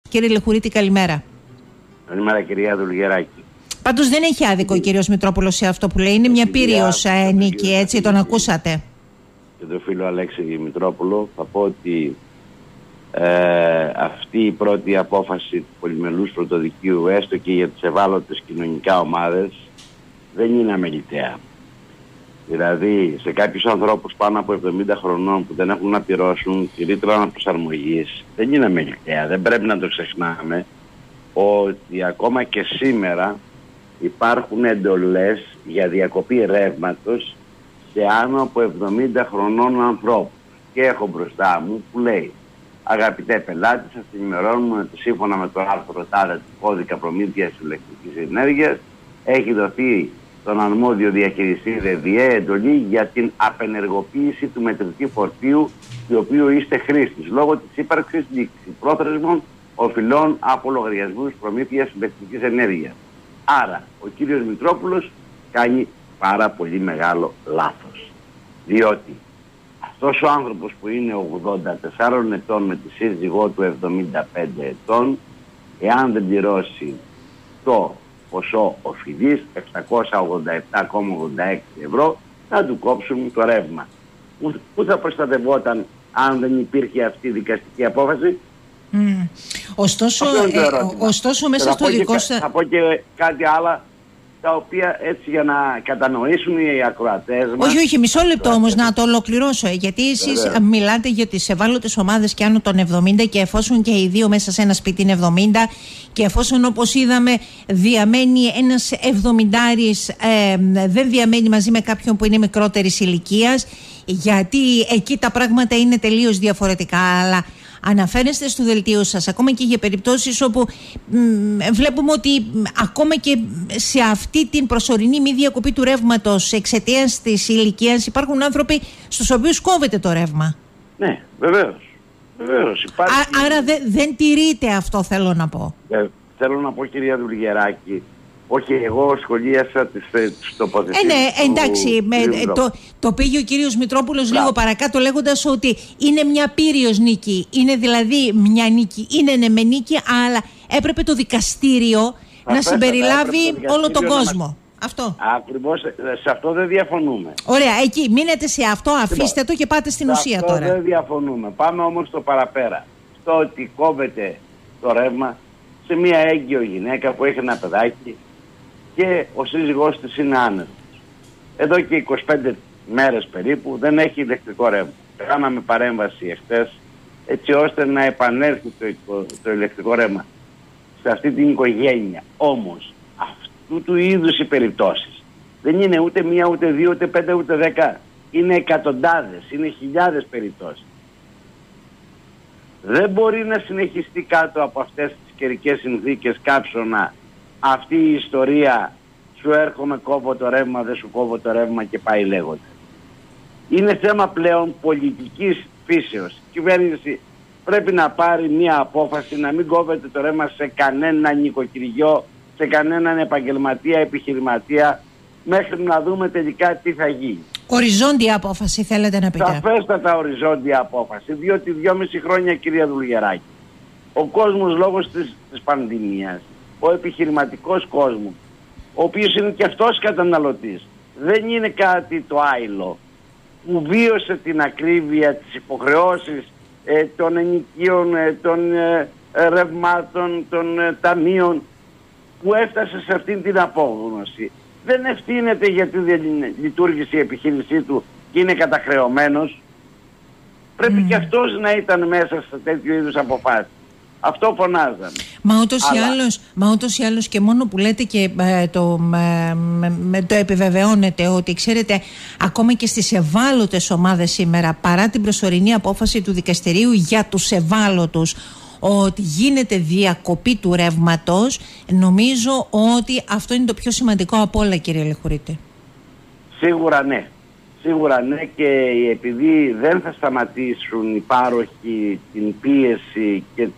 Κύριε Λεχουρίτη, καλημέρα. Καλημέρα, κυρία Δουλγεράκη. Πάντως δεν έχει άδικο ο κύριος Μητρόπουλος σε αυτό που λέει. Είναι μια πύριος νίκη, έτσι, τον ακούσατε. Και το φίλο Αλέξη Μητρόπουλο, θα πω ότι αυτή η πρώτη απόφαση του πολυμελούς πρωτοδικείου, έστω και για τις ευάλωτες κοινωνικά ομάδες, δεν είναι αμεληταία. Δηλαδή, σε κάποιους ανθρώπους πάνω από 70 χρονών που δεν έχουν να πληρώσουν τη ρήτρα αναπροσαρμογής, δεν είναι αμεληταία. Δεν πρέπει να το ξεχνάμε ότι ακόμα και σήμερα υπάρχουν εντολές για διακοπή ρεύματος σε άνω από 70 χρονών ανθρώπους. Και έχω μπροστά μου που λέει: αγαπητέ πελάτη, σας ενημερώνουμε ότι σύμφωνα με το άρθρο τάδε του κώδικα προμήθειας ηλεκτρικής ενέργειας έχει δοθεί στον αρμόδιο διαχειριστή ΔΕΔΙΕ εντολή για την απενεργοποίηση του μετρητή φορτίου του οποίου είστε χρήστης λόγω της ύπαρξης πρόθεσμων οφειλών από λογαριασμούς προμήθειας ηλεκτρικής ενέργειας. Άρα, ο κύριος Μητρόπουλος κάνει πάρα πολύ μεγάλο λάθος. Διότι αυτός ο άνθρωπος που είναι 84 ετών με τη σύζυγό του 75 ετών, εάν δεν πληρώσει το ποσό οφειλής, 787,86 ευρώ, θα του κόψουν το ρεύμα. Πού θα προστατευόταν αν δεν υπήρχε αυτή η δικαστική απόφαση? Ωστόσο μέσα στο δικό σας... Θα πω και κάτι άλλο, τα οποία έτσι για να κατανοήσουν οι ακροατές μας... Όχι, μισό λεπτό όμως να το ολοκληρώσω, γιατί εσείς μιλάτε για τις ευάλωτες ομάδες και άνω των 70 και εφόσον και οι δύο μέσα σε ένα σπίτι είναι 70 και εφόσον όπως είδαμε διαμένει ένας 70άρης, δεν διαμένει μαζί με κάποιον που είναι μικρότερης ηλικίας, γιατί εκεί τα πράγματα είναι τελείως διαφορετικά, αλλά... Αναφέρεστε στο δελτίο σας ακόμα και για περιπτώσεις όπου βλέπουμε ότι ακόμα και σε αυτή την προσωρινή μη διακοπή του ρεύματος εξαιτίας της ηλικίας υπάρχουν άνθρωποι στους οποίους κόβεται το ρεύμα. Ναι, βεβαίως. Άρα δεν τηρείται αυτό, θέλω να πω. Θέλω να πω, κυρία Δουλγεράκη, όχι, εγώ σχολίασα τις τοποθετήσεις. Ναι, εντάξει, το πήγε ο κύριος Μητρόπουλος λίγο παρακάτω λέγοντας ότι είναι μια πύριος νίκη. Είναι δηλαδή μια νίκη, είναι με νίκη, αλλά έπρεπε το δικαστήριο να συμπεριλάβει όλο τον κόσμο. Αυτό. Ακριβώς, σε αυτό δεν διαφωνούμε. Ωραία, εκεί μείνετε σε αυτό, αφήστε το και πάτε στην ουσία τώρα. Αυτό δεν διαφωνούμε. Πάμε όμως στο παραπέρα. Στο ότι κόβεται το ρεύμα σε μια έγκυο γυναίκα που έχει ένα παιδάκι και ο σύζυγός της είναι άνεργος. Εδώ και 25 μέρες περίπου δεν έχει ηλεκτρικό ρεύμα. Κάναμε παρέμβαση εχθές έτσι ώστε να επανέλθει το ηλεκτρικό ρεύμα σε αυτή την οικογένεια. Όμως αυτού του είδους οι περιπτώσεις δεν είναι ούτε μία, ούτε δύο, ούτε πέντε, ούτε 10. Είναι εκατοντάδες, είναι χιλιάδες περιπτώσεις. Δεν μπορεί να συνεχιστεί κάτω από αυτές τις καιρικές συνθήκες κάψωνα αυτή η ιστορία, σου έρχομαι, κόβω το ρεύμα, δεν σου κόβω το ρεύμα και πάει λέγοντας. Είναι θέμα πλέον πολιτικής φύσεως. Η κυβέρνηση πρέπει να πάρει μια απόφαση να μην κόβεται το ρεύμα σε κανένα νοικοκυριό, σε κανέναν επαγγελματία, επιχειρηματία, μέχρι να δούμε τελικά τι θα γίνει. Οριζόντια απόφαση θέλετε να πείτε? Σαφέστατα οριζόντια απόφαση, διότι 2,5 χρόνια, κυρία Δουλγεράκη, ο κόσμος λόγω της πανδημίας, ο επιχειρηματικός κόσμος, ο οποίος είναι και αυτός καταναλωτής, δεν είναι κάτι το άειλο, που βίωσε την ακρίβεια, τις υποχρεώσεις των ενοικίων, των ρευμάτων, των ταμείων, που έφτασε σε αυτήν την απόγνωση. Δεν ευθύνεται γιατί δεν λειτουργήσε η επιχείρησή του και είναι καταχρεωμένος. Πρέπει και αυτός να ήταν μέσα σε τέτοιου είδους αποφάσεις. Αυτό φωνάζαμε. Μα ούτως ή άλλως και μόνο που λέτε και το επιβεβαιώνετε ότι ξέρετε ακόμα και στις ευάλωτες ομάδες σήμερα, παρά την προσωρινή απόφαση του δικαστηρίου για τους ευάλωτους ότι γίνεται διακοπή του ρεύματος, νομίζω ότι αυτό είναι το πιο σημαντικό από όλα, κύριε Λεχουρίτη. Σίγουρα ναι. Σίγουρα ναι, και επειδή δεν θα σταματήσουν οι πάροχοι την πίεση και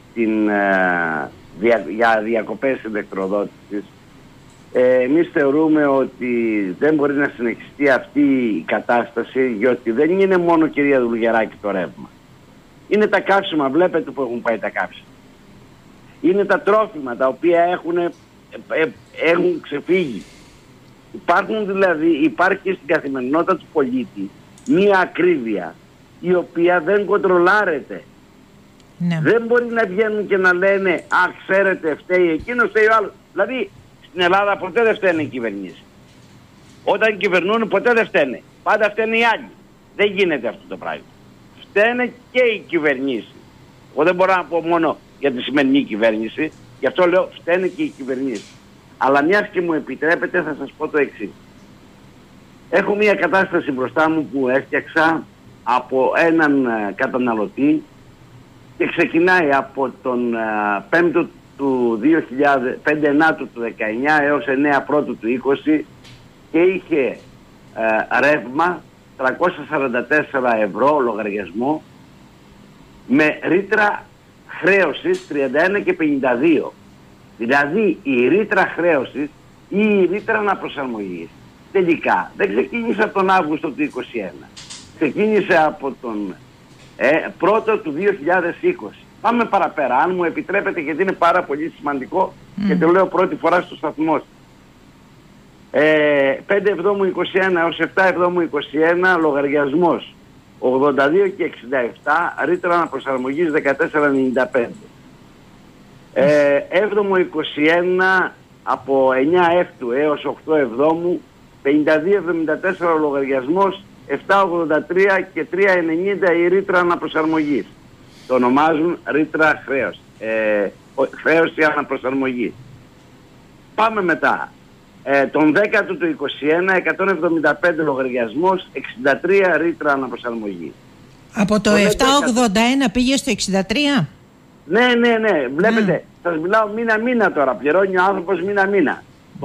για διακοπές ηλεκτροδότησης, εμείς θεωρούμε ότι δεν μπορεί να συνεχιστεί αυτή η κατάσταση, διότι δεν είναι μόνο, κυρία Δουλγεράκη, το ρεύμα. Είναι τα καύσιμα, βλέπετε που έχουν πάει τα καύσιμα. Είναι τα τρόφιμα τα οποία έχουν ξεφύγει. Υπάρχει στην καθημερινότητα του πολίτη μία ακρίβεια η οποία δεν κοντρολάρεται. Ναι. Δεν μπορεί να βγαίνουν και να λένε «Α, ξέρετε, φταίει εκείνος, φταίει ο άλλος». Δηλαδή, στην Ελλάδα ποτέ δεν φταίνε οι κυβερνήσεις. Όταν κυβερνούν ποτέ δεν φταίνε. Πάντα φταίνε οι άλλοι. Δεν γίνεται αυτό το πράγμα. Φταίνε και οι κυβερνήσεις. Εγώ δεν μπορώ να πω μόνο για τη σημερινή κυβέρνηση, γι' αυτό λέω φταίνε και οι κυβερνήσεις. Αλλά μιας και μου επιτρέπετε θα σας πω το εξής. Έχω μια κατάσταση μπροστά μου που έφτιαξα από έναν καταναλωτή και ξεκινάει από τον 5ο του 5-9 του 19 έως 9 πρώτου του 20 και είχε ρεύμα 344 ευρώ λογαριασμό με ρήτρα χρέωσης 31 και 52. Δηλαδή η ρήτρα χρέωσης ή η ρήτρα αναπροσαρμογής τελικά δεν ξεκίνησε από τον Αύγουστο του 2021. Ξεκίνησε από τον πρώτο του 2020. Πάμε παραπέρα, αν μου επιτρέπετε, γιατί είναι πάρα πολύ σημαντικό και το λέω πρώτη φορά στο σταθμό σας. 5/7/21 έως 7/7/21 λογαριασμός 82 και 67, ρήτρα αναπροσαρμογής 14,95. 7/21 από 9 Εύτου έως 8 Εβδόμου 52,74 λογαριασμός 7,83 και 3,90 η ρήτρα αναπροσαρμογής. Το ονομάζουν ρήτρα χρέωση αναπροσαρμογής. Πάμε μετά. Τον 10ο του 21 175 λογαριασμός 63 ρήτρα αναπροσαρμογής. Από το 7,81 πήγε στο 63? Ναι. Βλέπετε, σας μιλάω μήνα-μήνα τώρα. Πληρώνει ο άνθρωπος μήνα-μήνα.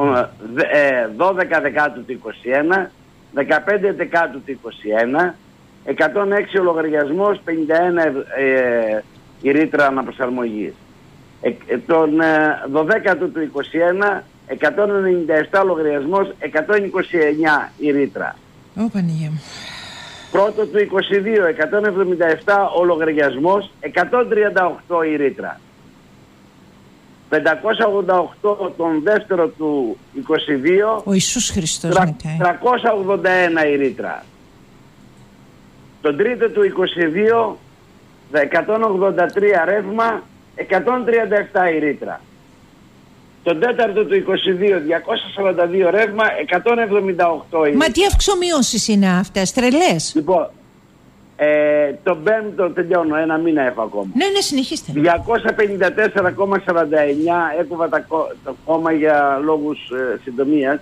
12 Δεκάτου του 21, 15 Δεκάτου του 21, 106 ο λογαριασμός, 51 η ρήτρα αναπροσαρμογής. Τον 12ο του 21, 197 λογαριασμός, 129 η ρήτρα. Πανηγία μου. Πρώτο του 22, 177 ο λογαριασμός, 138 η ρήτρα. 588 τον δεύτερο του 22, ο Ιησούς Χριστός 381 η ρήτρα. Τον τρίτο του 22, 183 ρεύμα, 137 η ρήτρα. Τον τέταρτο του 22, 242 ρεύμα, 178 η ρήτρα. Μα τι αυξομοιώσεις είναι αυτές, τρελές? Λοιπόν, τον πέμπτο τελειώνω, ένα μήνα έχω ακόμα. Ναι, συνεχίστε. 254,49, έκοβα το κόμμα για λόγους συντομίας.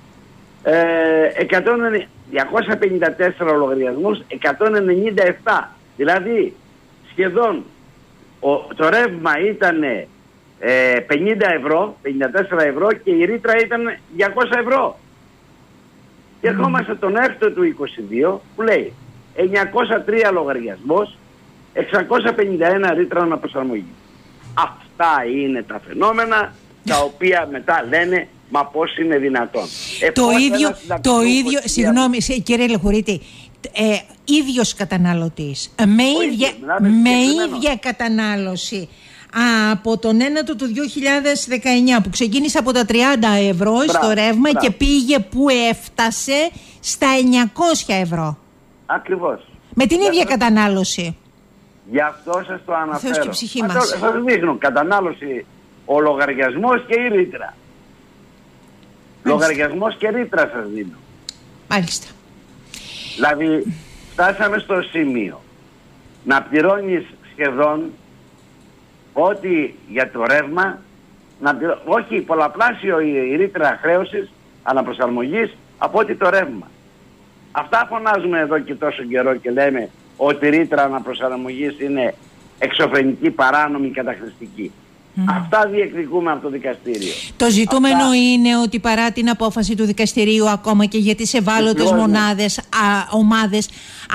254 λογαριασμούς, 197. Δηλαδή, σχεδόν το ρεύμα ήταν 50 ευρώ, 54 ευρώ και η ρήτρα ήταν 200 ευρώ. Και ερχόμαστε τον 6ο του 22 που λέει 903 λογαριασμός, 651 ρήτρα αναπροσαρμογή. Αυτά είναι τα φαινόμενα τα οποία μετά λένε μα πώς είναι δυνατόν. Το ίδιο, συγγνώμη κύριε Λεχουρίτη, ίδιος καταναλωτής, με ίδια κατανάλωση από τον 1ο του 2019 που ξεκίνησε από τα 30 ευρώ στο ρεύμα και πήγε που έφτασε στα 900 ευρώ. Ακριβώς. Με την ίδια κατανάλωση. Γι' αυτό σας το αναφέρω. Θεός και ψυχή μας. Σας δείχνω κατανάλωση, ο λογαριασμός και η ρήτρα. Λογαριασμός και ρήτρα σας δίνω. Μάλιστα. Δηλαδή φτάσαμε στο σημείο να πληρώνεις σχεδόν ό,τι για το ρεύμα, όχι πολλαπλάσιο η ρήτρα χρέωσης αναπροσαρμογής από ό,τι το ρεύμα. Αυτά φωνάζουμε εδώ και τόσο καιρό και λέμε ότι η ρήτρα αναπροσαρμογής είναι εξωφρενική, παράνομη, καταχρηστική. Αυτά διεκδικούμε από το δικαστήριο. Το ζητούμενο είναι ότι παρά την απόφαση του δικαστηρίου, ακόμα και για τις ευάλωτες ομάδες,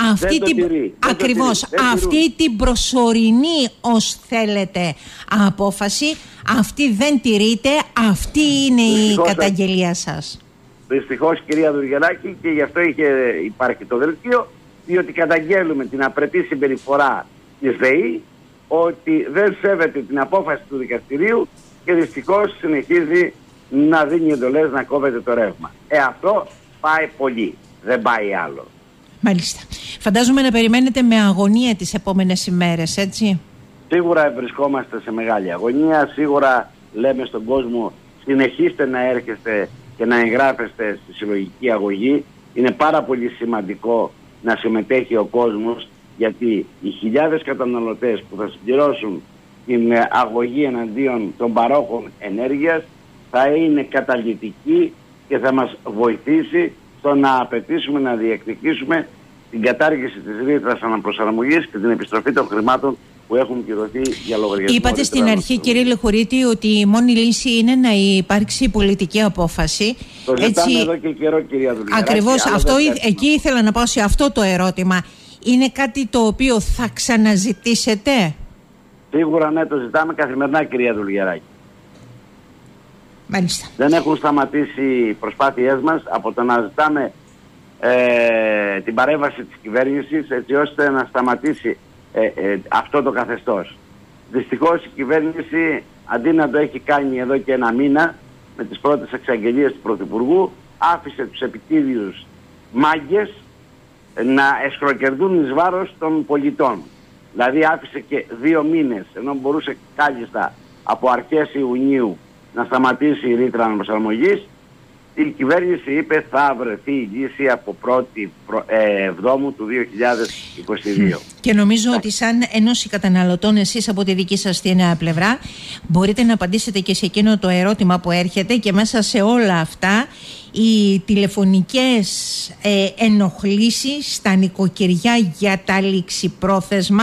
αυτή την προσωρινή ως θέλετε απόφαση, αυτή δεν τηρείται, αυτή είναι η καταγγελία σας. Δυστυχώς κυρία Δουργεράκη, και γι' αυτό υπάρχει το δελτίο, διότι καταγγέλουμε την απρεπή συμπεριφορά της ΔΕΗ ότι δεν σέβεται την απόφαση του δικαστηρίου και δυστυχώς συνεχίζει να δίνει εντολές να κόβεται το ρεύμα. Αυτό πάει πολύ, δεν πάει άλλο. Μάλιστα. Φαντάζομαι να περιμένετε με αγωνία τις επόμενες ημέρες, έτσι? Σίγουρα βρισκόμαστε σε μεγάλη αγωνία. Σίγουρα λέμε στον κόσμο, συνεχίστε να έρχεστε και να εγγράφεστε στη συλλογική αγωγή. Είναι πάρα πολύ σημαντικό να συμμετέχει ο κόσμος, γιατί οι χιλιάδες καταναλωτές που θα συμπληρώσουν την αγωγή εναντίον των παρόχων ενέργειας θα είναι καταλυτική και θα μας βοηθήσει στο να απαιτήσουμε, να διεκδικήσουμε την κατάργηση της ρήτρας αναπροσαρμογής και την επιστροφή των χρημάτων που έχουν κυρωθεί για λογαριασμό. Είπατε στην αρχή, κύριε Λεχουρίτη, ότι η μόνη λύση είναι να υπάρξει πολιτική απόφαση. Το ζητάμε εδώ και καιρό, κυρία Δουλγεράκη. Ακριβώς, εκεί ήθελα να πάω σε αυτό το ερώτημα. Είναι κάτι το οποίο θα ξαναζητήσετε? Σίγουρα ναι, το ζητάμε καθημερινά, κυρία Δουλγεράκη. Μάλιστα. Δεν έχουν σταματήσει οι προσπάθειές μας από το να ζητάμε την παρέμβαση της κυβέρνησης, έτσι ώστε να σταματήσει αυτό το καθεστώς. Δυστυχώς η κυβέρνηση, αντί να το έχει κάνει εδώ και ένα μήνα με τις πρώτες εξαγγελίες του Πρωθυπουργού, άφησε τους επιτίδιους μάγκες να εσχροκερδούν εις βάρος των πολιτών. Δηλαδή άφησε και 2 μήνες, ενώ μπορούσε κάλλιστα από αρχές Ιουνίου να σταματήσει η ρήτρα αναπροσαρμογής. Η κυβέρνηση είπε θα βρεθεί η λύση από 1η Εβδόμου του 2022. Και νομίζω ότι σαν Ένωση Καταναλωτών, εσείς από τη δική σας την πλευρά μπορείτε να απαντήσετε και σε εκείνο το ερώτημα που έρχεται, και μέσα σε όλα αυτά οι τηλεφωνικές ενοχλήσεις στα νοικοκυριά για τα ληξιπρόθεσμα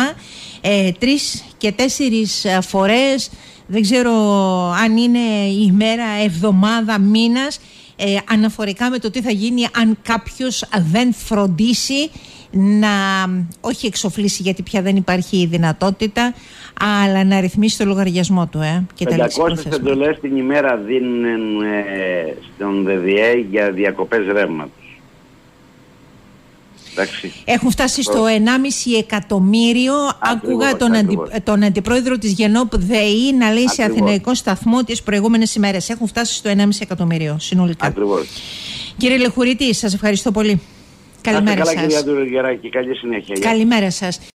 3 και 4 φορές, δεν ξέρω αν είναι ημέρα, εβδομάδα, μήνας, αναφορικά με το τι θα γίνει αν κάποιος δεν φροντίσει να όχι εξοφλήσει, γιατί πια δεν υπάρχει η δυνατότητα, αλλά να ρυθμίσει το λογαριασμό του. Και 500 εντολές την ημέρα δίνουν στον ΔΔΕ για διακοπές ρεύματος. Έχουν φτάσει στο 1,5 εκατομμύριο. Άκουγα τον αντιπρόεδρο της Γενόπ ΔΕΗ να λέει σε αθηναϊκό σταθμό τις προηγούμενες ημέρες. Έχουν φτάσει στο 1,5 εκατομμύριο συνολικά. Ακριβώς. Κύριε Λεχουρίτη, σας ευχαριστώ πολύ. Καλημέρα σας. Καλά, κυρία Δουλγεράκη, καλή συνέχεια. Καλημέρα σας.